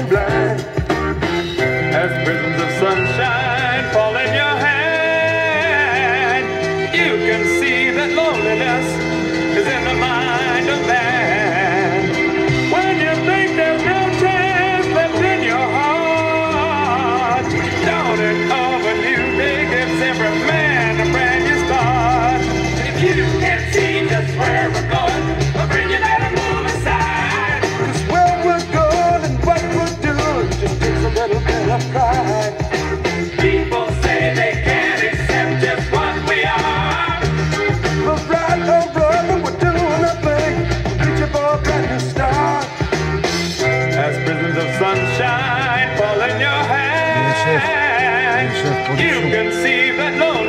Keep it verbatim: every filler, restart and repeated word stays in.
going blind. As prisms of sunshine fall in your hand, you can see that loneliness is in the mind of man. When you think there's no chance left in your heart, dawning of a new day gives every man a brand new start. If you can't see just where we're going, I'll bring you that move aside. 'Cause where we're going and what we're doing just takes a little bit of pride. People say they can't accept just what we are. But right or wrong, we're doing our thing, reaching for a brand new start. As prisms of sunshine fall in your hand, you can see that loneliness